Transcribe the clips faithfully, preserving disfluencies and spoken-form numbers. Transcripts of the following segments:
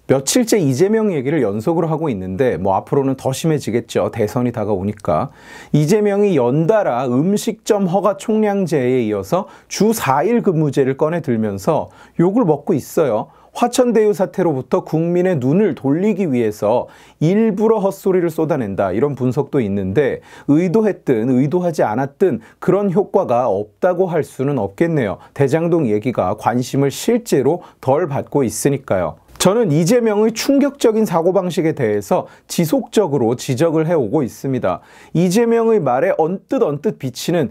며칠째 이재명 얘기를 연속으로 하고 있는데 뭐 앞으로는 더 심해지겠죠. 대선이 다가오니까. 이재명이 연달아 음식점 허가 총량제에 이어서 주 사 일 근무제를 꺼내 들면서 욕을 먹고 있어요. 화천대유 사태로부터 국민의 눈을 돌리기 위해서 일부러 헛소리를 쏟아낸다, 이런 분석도 있는데 의도했든 의도하지 않았든 그런 효과가 없다고 할 수는 없겠네요. 대장동 얘기가 관심을 실제로 덜 받고 있으니까요. 저는 이재명의 충격적인 사고방식에 대해서 지속적으로 지적을 해오고 있습니다. 이재명의 말에 언뜻 언뜻 비치는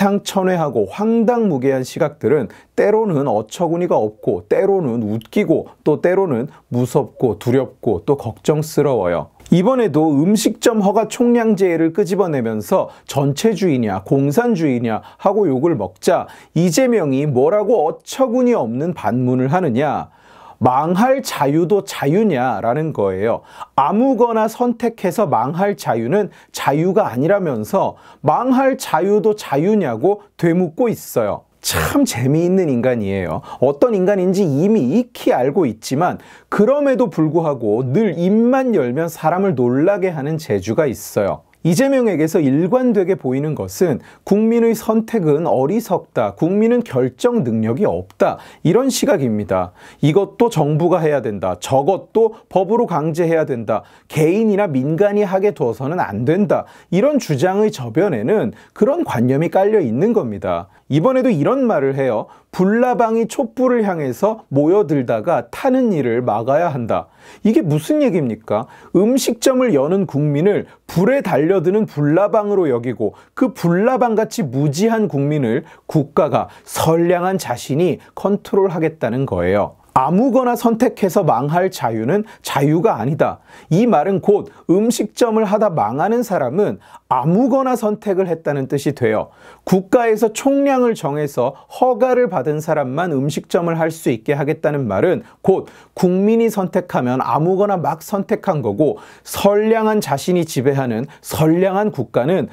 기상천외하고 황당무계한 시각들은 때로는 어처구니가 없고, 때로는 웃기고, 또 때로는 무섭고 두렵고 또 걱정스러워요. 이번에도 음식점 허가 총량제를 끄집어내면서 전체주의냐 공산주의냐 하고 욕을 먹자 이재명이 뭐라고 어처구니 없는 반문을 하느냐. 망할 자유도 자유냐라는 거예요. 아무거나 선택해서 망할 자유는 자유가 아니라면서 망할 자유도 자유냐고 되묻고 있어요. 참 재미있는 인간이에요. 어떤 인간인지 이미 익히 알고 있지만 그럼에도 불구하고 늘 입만 열면 사람을 놀라게 하는 재주가 있어요. 이재명에게서 일관되게 보이는 것은 국민의 선택은 어리석다, 국민은 결정 능력이 없다, 이런 시각입니다. 이것도 정부가 해야 된다, 저것도 법으로 강제해야 된다, 개인이나 민간이 하게 둬서는 안 된다, 이런 주장의 저변에는 그런 관념이 깔려 있는 겁니다. 이번에도 이런 말을 해요. 불나방이 촛불을 향해서 모여들다가 타는 일을 막아야 한다. 이게 무슨 얘기입니까? 음식점을 여는 국민을 불에 달려드는 불나방으로 여기고 그 불나방같이 무지한 국민을 국가가 선량한 자신이 컨트롤하겠다는 거예요. 아무거나 선택해서 망할 자유는 자유가 아니다. 이 말은 곧 음식점을 하다 망하는 사람은 아무거나 선택을 했다는 뜻이 돼요. 국가에서 총량을 정해서 허가를 받은 사람만 음식점을 할 수 있게 하겠다는 말은 곧 국민이 선택하면 아무거나 막 선택한 거고, 선량한 자신이 지배하는 선량한 국가는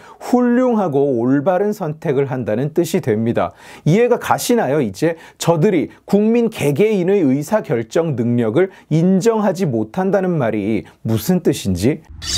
훌륭하고 올바른 선택을 한다는 뜻이 됩니다. 이해가 가시나요? 이제 저들이 국민 개개인의 의사결정 능력을 인정하지 못한다는 말이 무슨 뜻인지?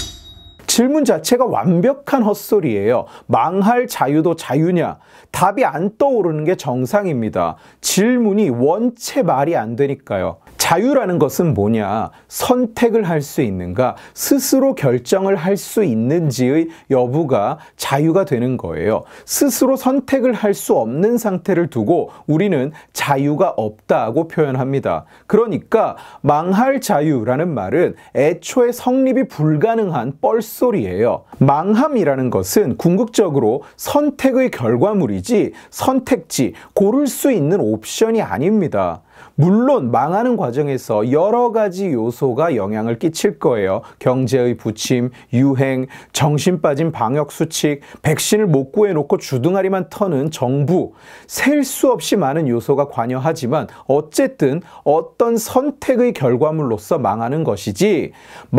질문 자체가 완벽한 헛소리예요. 망할 자유도 자유냐? 답이 안 떠오르는 게 정상입니다. 질문이 원체 말이 안 되니까요. 자유라는 것은 뭐냐? 선택을 할 수 있는가? 스스로 결정을 할 수 있는지의 여부가 자유가 되는 거예요. 스스로 선택을 할 수 없는 상태를 두고 우리는 자유가 없다고 표현합니다. 그러니까 망할 자유라는 말은 애초에 성립이 불가능한 뻘소리예요. 망함이라는 것은 궁극적으로 선택의 결과물이지 선택지, 고를 수 있는 옵션이 아닙니다. 물론 망하는 과정에서 여러 가지 요소가 영향을 끼칠 거예요. 경제의 부침, 유행, 정신 빠진 방역 수칙, 백신을 못 구해놓고 주둥아리만 터는 정부, 셀 수 없이 많은 요소가 관여하지만 어쨌든 어떤 선택의 결과물로서 망하는 것이지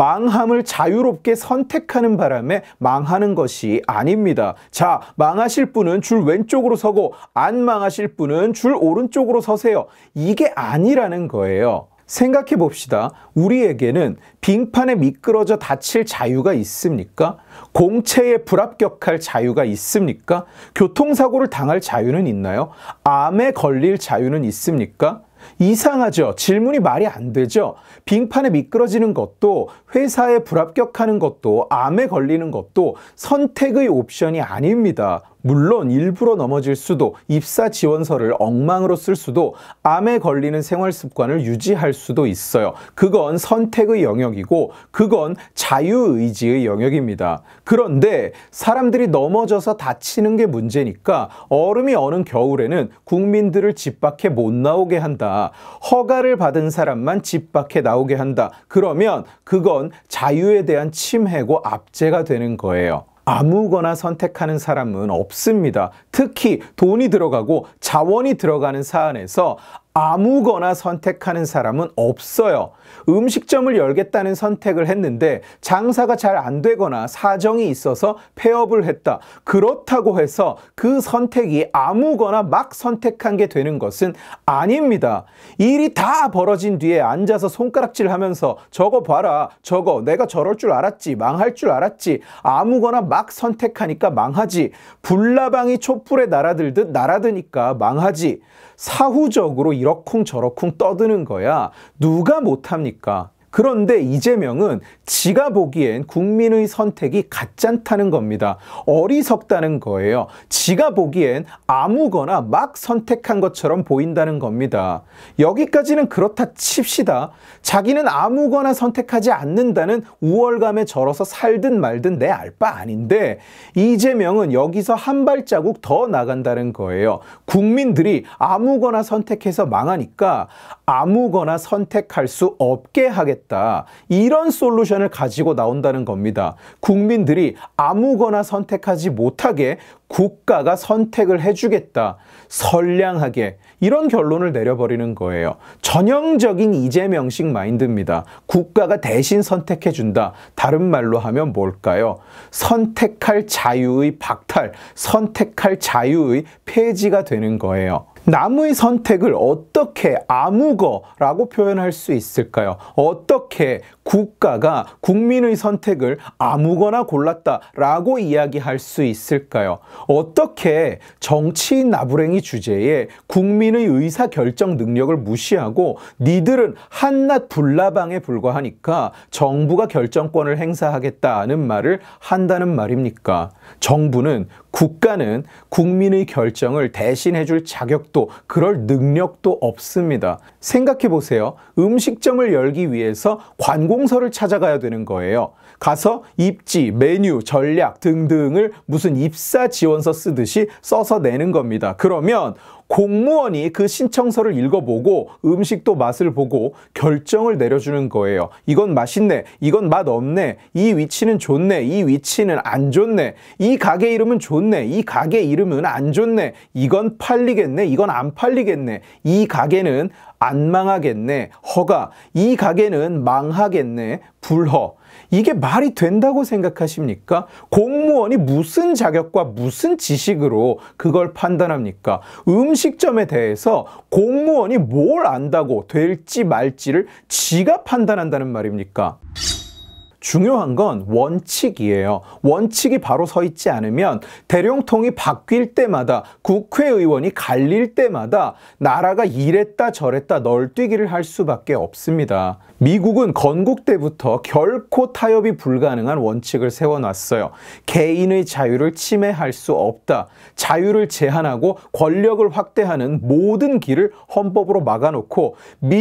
망함을 자유롭게 선택하는 바람에 망하는 것이 아닙니다. 자, 망하실 분은 줄 왼쪽으로 서고 안 망하실 분은 줄 오른쪽으로 서세요. 이게 아니라는 거예요. 생각해 봅시다. 우리에게는 빙판에 미끄러져 다칠 자유가 있습니까? 공채에 불합격할 자유가 있습니까? 교통사고를 당할 자유는 있나요? 암에 걸릴 자유는 있습니까? 이상하죠? 질문이 말이 안 되죠? 빙판에 미끄러지는 것도, 회사에 불합격하는 것도, 암에 걸리는 것도 선택의 옵션이 아닙니다. 물론 일부러 넘어질 수도, 입사 지원서를 엉망으로 쓸 수도, 암에 걸리는 생활 습관을 유지할 수도 있어요. 그건 선택의 영역이고 그건 자유의지의 영역입니다. 그런데 사람들이 넘어져서 다치는 게 문제니까 얼음이 어는 겨울에는 국민들을 집 밖에 못 나오게 한다. 허가를 받은 사람만 집 밖에 나오게 한다. 그러면 그건 자유에 대한 침해고 압제가 되는 거예요. 아무거나 선택하는 사람은 없습니다. 특히 돈이 들어가고 자원이 들어가는 사안에서 아무거나 선택하는 사람은 없어요. 음식점을 열겠다는 선택을 했는데 장사가 잘 안 되거나 사정이 있어서 폐업을 했다. 그렇다고 해서 그 선택이 아무거나 막 선택한 게 되는 것은 아닙니다. 일이 다 벌어진 뒤에 앉아서 손가락질 하면서 저거 봐라, 저거 내가 저럴 줄 알았지, 망할 줄 알았지, 아무거나 막 선택하니까 망하지, 불나방이 촛불에 날아들듯 날아드니까 망하지, 사후적으로 이러쿵저러쿵 떠드는 거야 누가 못합니까? 그런데 이재명은 지가 보기엔 국민의 선택이 가짠다는 겁니다. 어리석다는 거예요. 지가 보기엔 아무거나 막 선택한 것처럼 보인다는 겁니다. 여기까지는 그렇다 칩시다. 자기는 아무거나 선택하지 않는다는 우월감에 절어서 살든 말든 내 알 바 아닌데 이재명은 여기서 한 발자국 더 나간다는 거예요. 국민들이 아무거나 선택해서 망하니까 아무거나 선택할 수 없게 하겠다. 이런 솔루션을 가지고 나온다는 겁니다. 국민들이 아무거나 선택하지 못하게 국가가 선택을 해주겠다. 선량하게 이런 결론을 내려버리는 거예요. 전형적인 이재명식 마인드입니다. 국가가 대신 선택해준다. 다른 말로 하면 뭘까요? 선택할 자유의 박탈, 선택할 자유의 폐지가 되는 거예요. 남의 선택을 어떻게 아무거라고 표현할 수 있을까요? 어떻게 국가가 국민의 선택을 아무거나 골랐다라고 이야기할 수 있을까요? 어떻게 정치인 나부랭이 주제에 국민의 의사결정 능력을 무시하고 니들은 한낱 불나방에 불과하니까 정부가 결정권을 행사하겠다는 말을 한다는 말입니까? 정부는, 국가는 국민의 결정을 대신해줄 자격도 그럴 능력도 없습니다. 생각해 보세요. 음식점을 열기 위해서 관공서를 찾아가야 되는 거예요. 가서 입지, 메뉴, 전략 등등을 무슨 입사 지원서 쓰듯이 써서 내는 겁니다. 그러면 공무원이 그 신청서를 읽어보고 음식도 맛을 보고 결정을 내려주는 거예요. 이건 맛있네, 이건 맛없네, 이 위치는 좋네, 이 위치는 안 좋네, 이 가게 이름은 좋네, 이 가게 이름은 안 좋네, 이건 팔리겠네, 이건 안 팔리겠네, 이 가게는 안 망하겠네, 허가, 이 가게는 망하겠네, 불허. 이게 말이 된다고 생각하십니까? 공무원이 무슨 자격과 무슨 지식으로 그걸 판단합니까? 음식점에 대해서 공무원이 뭘 안다고 될지 말지를 지가 판단한다는 말입니까? 중요한 건 원칙이에요. 원칙이 바로 서 있지 않으면 대령통이 바뀔 때마다 국회의원이 갈릴 때마다 나라가 이랬다 저랬다 널뛰기를 할 수밖에 없습니다. 미국은 건국 때부터 결코 타협이 불가능한 원칙을 세워놨어요. 개인의 자유를 침해할 수 없다. 자유를 제한하고 권력을 확대하는 모든 길을 헌법으로 막아놓고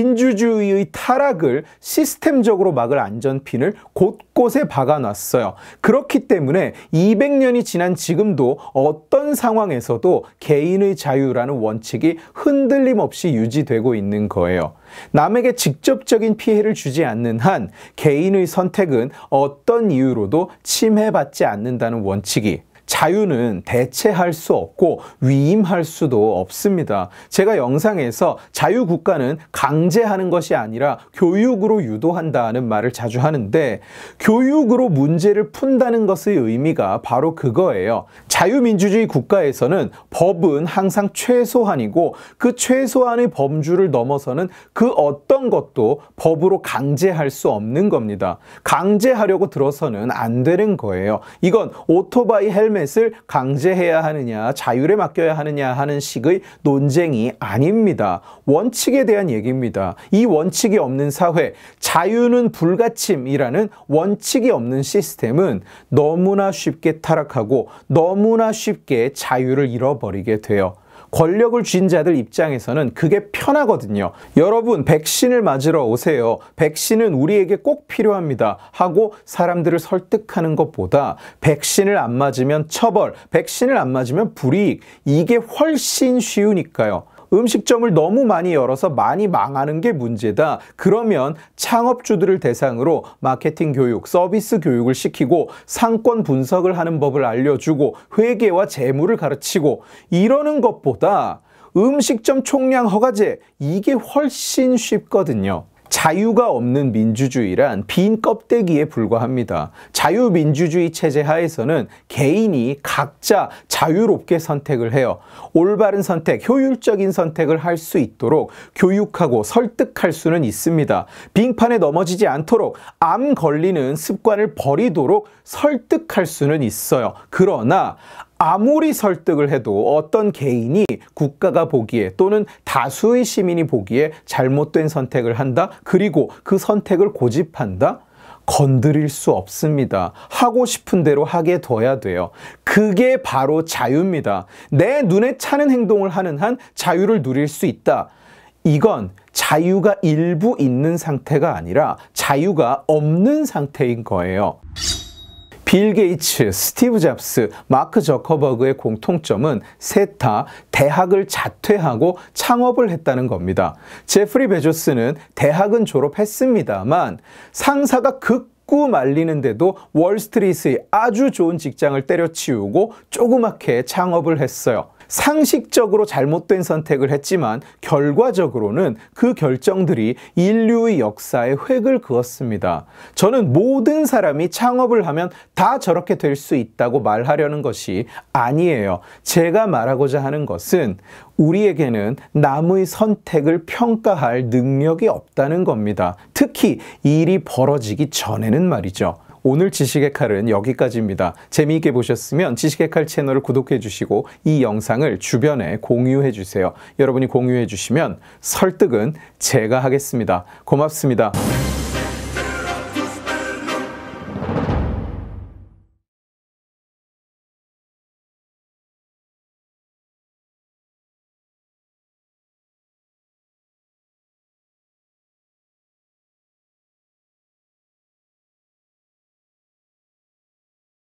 민주주의의 타락을 시스템적으로 막을 안전핀을 곳곳에 박아놨어요. 그렇기 때문에 이백 년이 지난 지금도 어떤 상황에서도 개인의 자유라는 원칙이 흔들림 없이 유지되고 있는 거예요. 남에게 직접적인 피해를 주지 않는 한 개인의 선택은 어떤 이유로도 침해받지 않는다는 원칙이, 자유는 대체할 수 없고 위임할 수도 없습니다. 제가 영상에서 자유국가는 강제하는 것이 아니라 교육으로 유도한다는 말을 자주 하는데, 교육으로 문제를 푼다는 것의 의미가 바로 그거예요. 자유민주주의 국가에서는 법은 항상 최소한이고 그 최소한의 범주를 넘어서는 그 어떤 것도 법으로 강제할 수 없는 겁니다. 강제하려고 들어서는 안 되는 거예요. 이건 오토바이 헬멧 을 강제해야 하느냐, 자율에 맡겨야 하느냐 하는 식의 논쟁이 아닙니다. 원칙에 대한 얘기입니다. 이 원칙이 없는 사회, 자유는 불가침이라는 원칙이 없는 시스템은 너무나 쉽게 타락하고 너무나 쉽게 자유를 잃어버리게 돼요. 권력을 쥔 자들 입장에서는 그게 편하거든요. 여러분, 백신을 맞으러 오세요. 백신은 우리에게 꼭 필요합니다. 하고 사람들을 설득하는 것보다 백신을 안 맞으면 처벌, 백신을 안 맞으면 불이익, 이게 훨씬 쉬우니까요. 음식점을 너무 많이 열어서 많이 망하는 게 문제다. 그러면 창업주들을 대상으로 마케팅 교육, 서비스 교육을 시키고 상권 분석을 하는 법을 알려주고 회계와 재무를 가르치고 이러는 것보다 음식점 총량 허가제, 이게 훨씬 쉽거든요. 자유가 없는 민주주의란 빈 껍데기에 불과합니다. 자유민주주의 체제 하에서는 개인이 각자 자유롭게 선택을 해요. 올바른 선택, 효율적인 선택을 할 수 있도록 교육하고 설득할 수는 있습니다. 빙판에 넘어지지 않도록 암 걸리는 습관을 버리도록 설득할 수는 있어요. 그러나 아무리 설득을 해도 어떤 개인이 국가가 보기에 또는 다수의 시민이 보기에 잘못된 선택을 한다? 그리고 그 선택을 고집한다? 건드릴 수 없습니다. 하고 싶은 대로 하게 둬야 돼요. 그게 바로 자유입니다. 내 눈에 차는 행동을 하는 한 자유를 누릴 수 있다. 이건 자유가 일부 있는 상태가 아니라 자유가 없는 상태인 거예요. 빌 게이츠, 스티브 잡스, 마크 저커버그의 공통점은 셋 다 대학을 자퇴하고 창업을 했다는 겁니다. 제프리 베조스는 대학은 졸업했습니다만 상사가 극구 말리는데도 월스트리트의 아주 좋은 직장을 때려치우고 조그맣게 창업을 했어요. 상식적으로 잘못된 선택을 했지만 결과적으로는 그 결정들이 인류의 역사에 획을 그었습니다. 저는 모든 사람이 창업을 하면 다 저렇게 될 수 있다고 말하려는 것이 아니에요. 제가 말하고자 하는 것은 우리에게는 남의 선택을 평가할 능력이 없다는 겁니다. 특히 일이 벌어지기 전에는 말이죠. 오늘 지식의 칼은 여기까지입니다. 재미있게 보셨으면 지식의 칼 채널을 구독해 주시고 이 영상을 주변에 공유해 주세요. 여러분이 공유해 주시면 설득은 제가 하겠습니다. 고맙습니다.